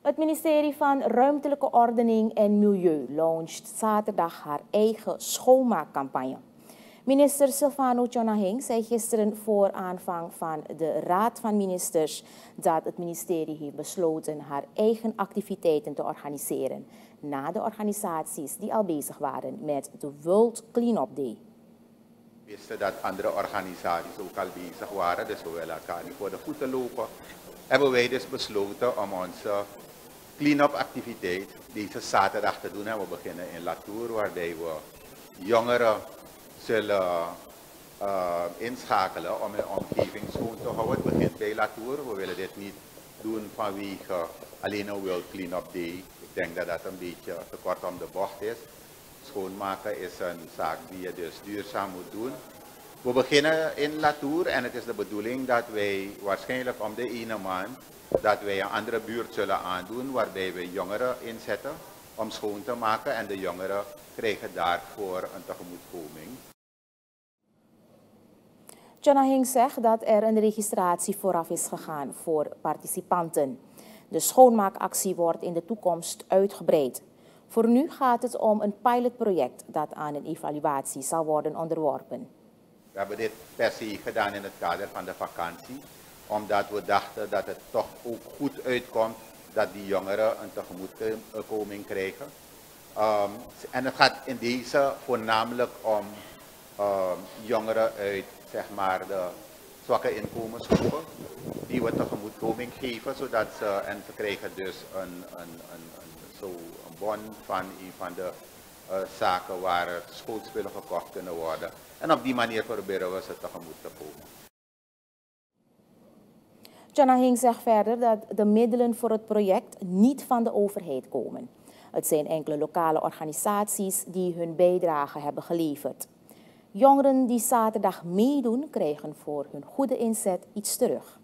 Het ministerie van Ruimtelijke Ordening en Milieu launched zaterdag haar eigen schoonmaakcampagne. Minister Silvano Tjonahing zei gisteren voor aanvang van de Raad van Ministers dat het ministerie heeft besloten haar eigen activiteiten te organiseren na de organisaties die al bezig waren met de World Cleanup Day. We wisten dat andere organisaties ook al bezig waren, dus we willen elkaar niet voor de voeten lopen. Hebben wij dus besloten om onze clean-up activiteit deze zaterdag te doen. En we beginnen in Latour, waarbij we jongeren zullen inschakelen om hun omgeving schoon te houden. Het begint bij Latour. We willen dit niet doen vanwege alleen een World Clean-up Day. Ik denk dat dat een beetje te kort om de bocht is. Schoonmaken is een zaak die je dus duurzaam moet doen. We beginnen in Latour en het is de bedoeling dat wij waarschijnlijk om de ene maand dat wij een andere buurt zullen aandoen waarbij we jongeren inzetten om schoon te maken en de jongeren krijgen daarvoor een tegemoetkoming. Tjonahing zegt dat er een registratie vooraf is gegaan voor participanten. De schoonmaakactie wordt in de toekomst uitgebreid. Voor nu gaat het om een pilotproject dat aan een evaluatie zal worden onderworpen. We hebben dit per se gedaan in het kader van de vakantie, omdat we dachten dat het toch ook goed uitkomt dat die jongeren een tegemoetkoming krijgen. En het gaat in deze voornamelijk om jongeren uit zeg maar, de zwakke inkomensgroepen, die we tegemoetkoming geven, zodat ze krijgen dus een bon van een van de zaken waar schoolspullen gekocht kunnen worden. En op die manier proberen we ze tegemoet te komen. Tjonahing zegt verder dat de middelen voor het project niet van de overheid komen. Het zijn enkele lokale organisaties die hun bijdrage hebben geleverd. Jongeren die zaterdag meedoen krijgen voor hun goede inzet iets terug.